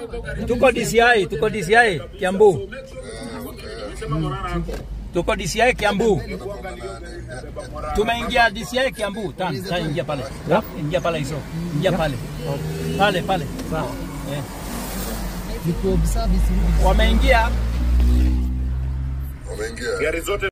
Tuko DCI Kiambu. Tuko DCI Kiambu. Tumeingia DCI Kiambu. Sasa ingia pale. Ingia pale hizo. Ingia pale. Pale. Sawa. Wameingia. Gari zote